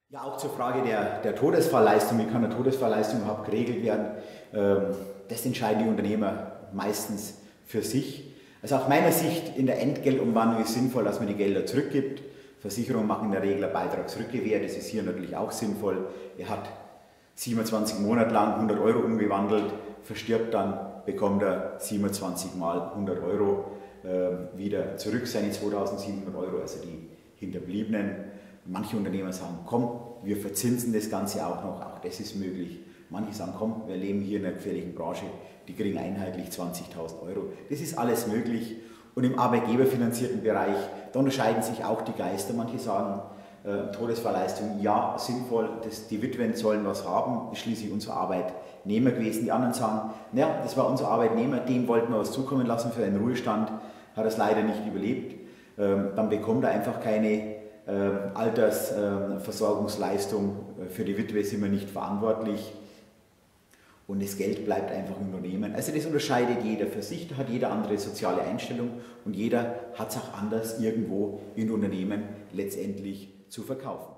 Ja, auch zur Frage der Todesfallleistung, wie kann eine Todesfallleistung überhaupt geregelt werden, das entscheiden die Unternehmer meistens für sich. Also aus meiner Sicht in der Entgeltumwandlung ist sinnvoll, dass man die Gelder zurückgibt. Versicherungen machen in der Regel eine Beitragsrückgewähr, das ist hier natürlich auch sinnvoll. Er hat 27 Monate lang 100 Euro umgewandelt, verstirbt dann, bekommt er 27 mal 100 Euro wieder zurück, seine 2700 Euro, also die Hinterbliebenen. Manche Unternehmer sagen, komm, wir verzinsen das Ganze auch noch, auch das ist möglich. Manche sagen, komm, wir leben hier in einer gefährlichen Branche, die kriegen einheitlich 20.000 Euro. Das ist alles möglich. Und im arbeitgeberfinanzierten Bereich, da unterscheiden sich auch die Geister. Manche sagen, Todesfallleistung, ja, sinnvoll, die Witwen sollen was haben, ist schließlich unser Arbeitnehmer gewesen. Die anderen sagen, ja, das war unser Arbeitnehmer, dem wollten wir was zukommen lassen für einen Ruhestand, hat es leider nicht überlebt. Dann bekommt er einfach keine Altersversorgungsleistung, für die Witwe sind wir nicht verantwortlich und das Geld bleibt einfach im Unternehmen. Also das unterscheidet jeder für sich, da hat jeder andere soziale Einstellung und jeder hat es auch anders irgendwo in Unternehmen letztendlich zu verkaufen.